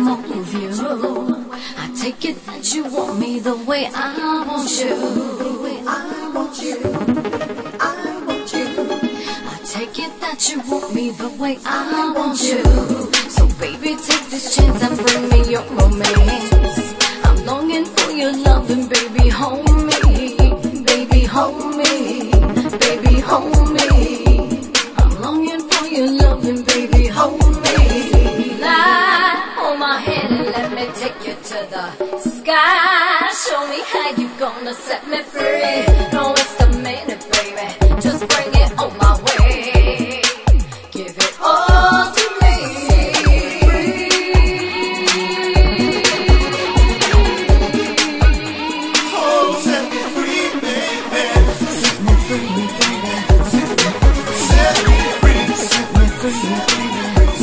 move you. I take it that you want me the way I want you. I want you. I want you. I take it that you want me the way I want you. So baby, take this chance and bring me your romance. I'm longing for your loving, baby, hold me. Baby, hold me. Baby, hold me. I'm longing for your loving, baby, hold me. Hold my hand and let me take you to the sky. Show me how you gonna set me free. Don't waste a minute, baby, just bring it on my way. Give it all to me. Oh, set me free, baby. Set me free, baby. Set me free. Set me free, baby.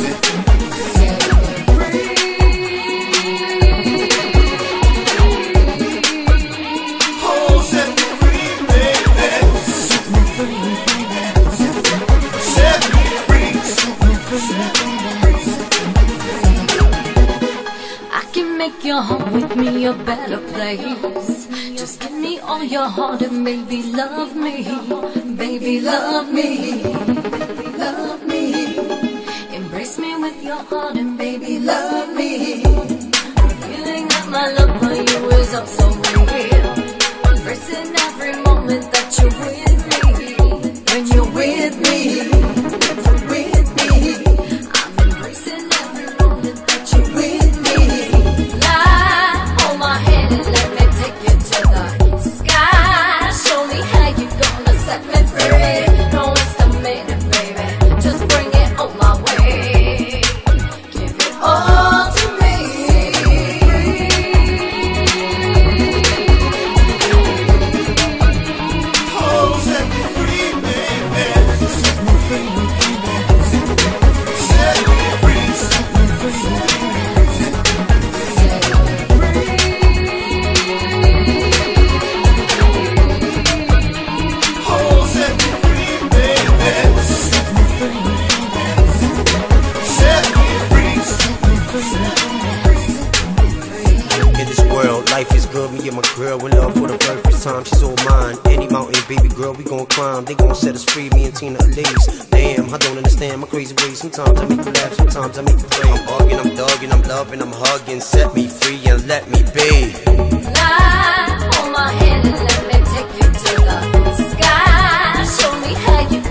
I can make your home with me a better place. Just give me all your heart and baby love me. Baby love me. Love me. Embrace me with your heart and baby love me. The feeling that my love for you is oh so real. Embracing every moment that you're with me. When you're with me. Life is good, me and my girl in love for the very first time. She's all mine. Any mountain, baby girl, we gon' climb. They gon' set us free, me and Tina Elise. Damn, I don't understand my crazy ways. Sometimes I make you laugh, sometimes I make you pray. I'm bugging, I'm thugging, I'm loving, I'm hugging. Set me free and let me be. Hold my hand and let me take you to the sky. Show me how you